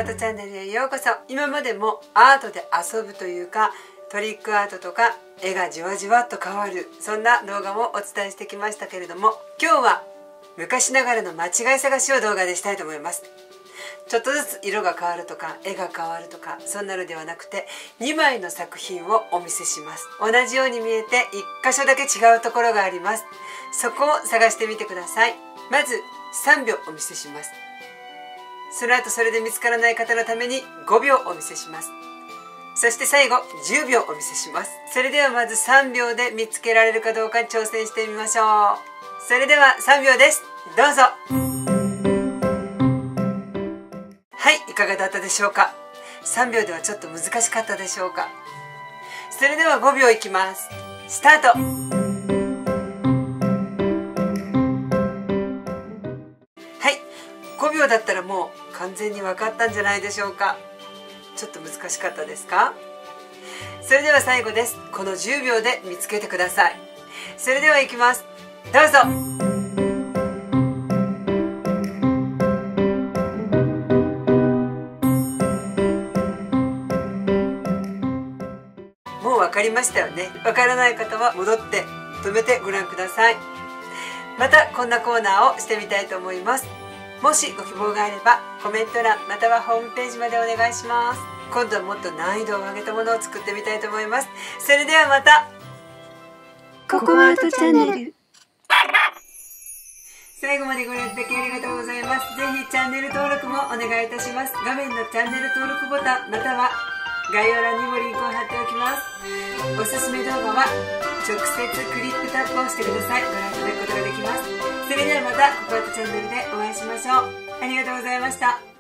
アートチャンネルへようこそ。今までもアートで遊ぶというか、トリックアートとか絵がじわじわっと変わる、そんな動画もお伝えしてきましたけれども、今日は昔ながらの間違い探しを動画でしたいと思います。ちょっとずつ色が変わるとか絵が変わるとか、そんなのではなくて2枚の作品をお見せします。同じように見えて1箇所だけ違うところがあります。そこを探してみてください。まず3秒お見せします。その後それで見つからない方のために5秒お見せします。そして最後10秒お見せします。それではまず3秒で見つけられるかどうか挑戦してみましょう。それでは3秒です。どうぞ。はい、いかがだったでしょうか。3秒ではちょっと難しかったでしょうか。それでは5秒いきます。スタート。5秒だったらもう完全に分かったんじゃないでしょうか。ちょっと難しかったですか。それでは最後です。この10秒で見つけてください。それではいきます。どうぞ。もう分かりましたよね。分からない方は戻って止めてご覧ください。またこんなコーナーをしてみたいと思います。もしご希望があればコメント欄またはホームページまでお願いします。今度はもっと難易度を上げたものを作ってみたいと思います。それではまた。 ココアートチャンネル。 最後までご覧いただきありがとうございます。ぜひチャンネル登録もお願いいたします。画面のチャンネル登録ボタンまたは概要欄にもリンクを貼っておきます。おすすめ動画は直接クリックタップをしてください。ご覧いただくことができます。それではまたココアートチャンネルでお会いしましょう。ありがとうございました。